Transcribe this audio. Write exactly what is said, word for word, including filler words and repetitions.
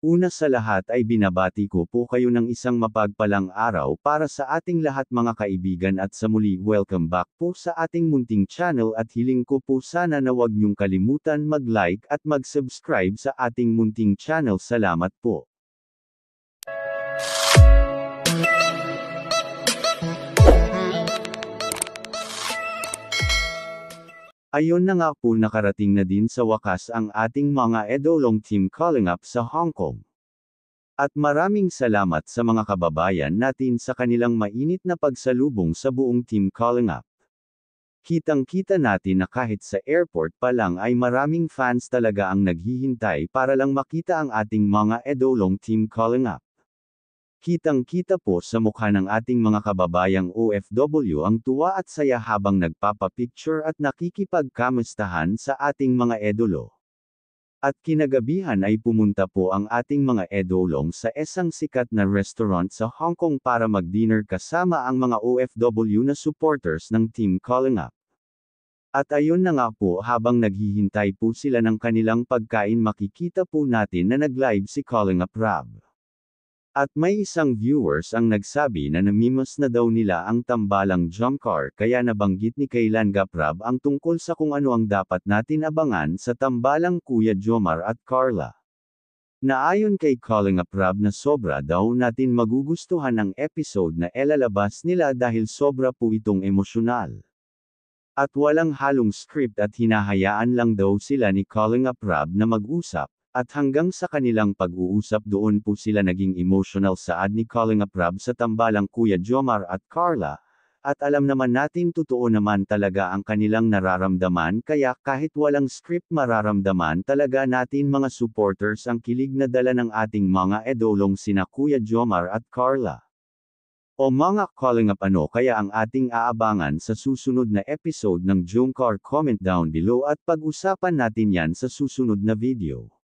Una sa lahat ay binabati ko po kayo ng isang mapagpalang araw para sa ating lahat mga kaibigan at sa muli welcome back po sa ating munting channel at hiling ko po sana na wag niyong kalimutan mag-like at mag-subscribe sa ating munting channel. Salamat po. Ayon na nga po nakarating na din sa wakas ang ating mga Edolong Team Calling Up sa Hong Kong. At maraming salamat sa mga kababayan natin sa kanilang mainit na pagsalubong sa buong Team Calling Up. Kitang-kita natin na kahit sa airport pa lang ay maraming fans talaga ang naghihintay para lang makita ang ating mga Edolong Team Calling Up. Kitang-kita po sa mukha ng ating mga kababayang O F W ang tuwa at saya habang nagpapapicture at nakikipagkamustahan sa ating mga edolo. At kinagabihan ay pumunta po ang ating mga edolong sa isang sikat na restaurant sa Hong Kong para mag-dinner kasama ang mga O F W na supporters ng Team Calling Up. At ayun na nga po habang naghihintay po sila ng kanilang pagkain makikita po natin na nag-live si Calling Up Rob. At may isang viewers ang nagsabi na namimos na daw nila ang tambalang jump car kaya nabanggit ni Kailan Gaprab ang tungkol sa kung ano ang dapat natin abangan sa tambalang Kuya Jomar at Carla. Naayon kay Calling Up Rob na sobra daw natin magugustuhan ang episode na ilalabas nila dahil sobra po itong emosyonal. At walang halong script at hinahayaan lang daw sila ni Calling Up Rob na mag-usap. At hanggang sa kanilang pag-uusap doon po sila naging emotional saad ni Calling Up Rob sa tambalang Kuya Jomar at Carla, at alam naman natin totoo naman talaga ang kanilang nararamdaman kaya kahit walang script mararamdaman talaga natin mga supporters ang kilig na dala ng ating mga edolong sina Kuya Jomar at Carla. O mga Calling Up ano kaya ang ating aabangan sa susunod na episode ng Jomcar? Comment down below at pag-usapan natin yan sa susunod na video.